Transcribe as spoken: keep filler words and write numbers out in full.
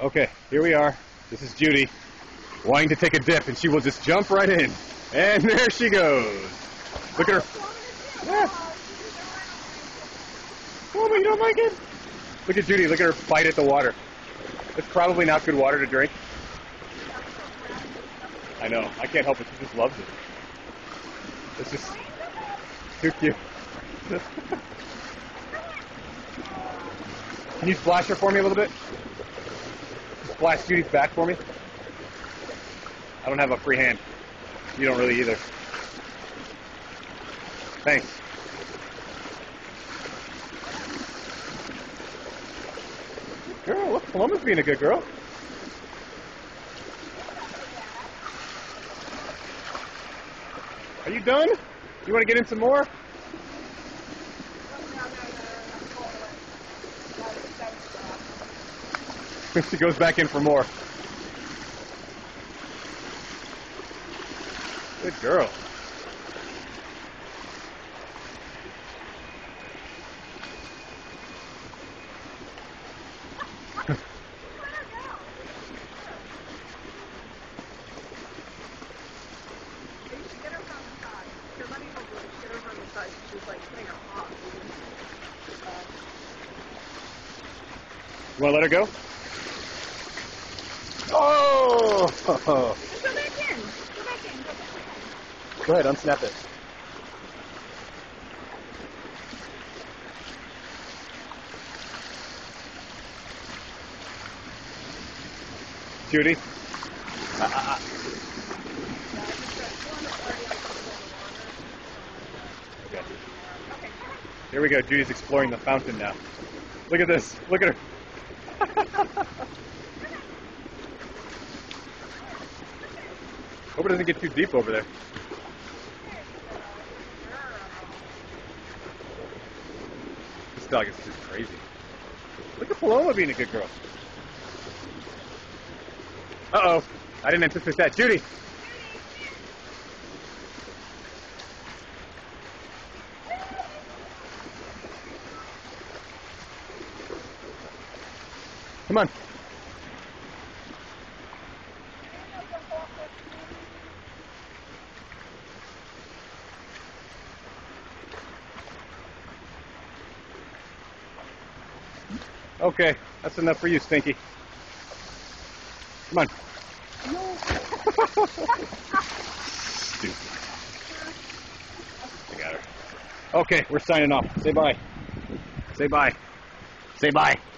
Okay, here we are. This is Judy, wanting to take a dip, and she will just jump right in. And there she goes. Look at her. Yeah. Oh, but you don't like it? Look at Judy. Look at her bite at the water. It's probably not good water to drink. I know. I can't help it. She just loves it. It's just too cute. Can you splash her for me a little bit? Splash Judy's back for me. I don't have a free hand. You don't really either. Thanks. Girl, look, Palom's being a good girl. Are you done? You want to get in some more? She goes back in for more. Good girl. You want to let her go? Oh! Go back in. Go back in. Go back in. Go ahead, unsnap it. Judy? Uh, uh, uh. Okay. Here we go. Judy's exploring the fountain now. Look at this. Look at her. Hope it doesn't get too deep over there. This dog is just crazy. Look at Paloma being a good girl. Uh-oh. I didn't anticipate that. Judy! Come on. Okay, that's enough for you, Stinky. Come on. Stupid. I got her. Okay, we're signing off. Say bye. Say bye. Say bye.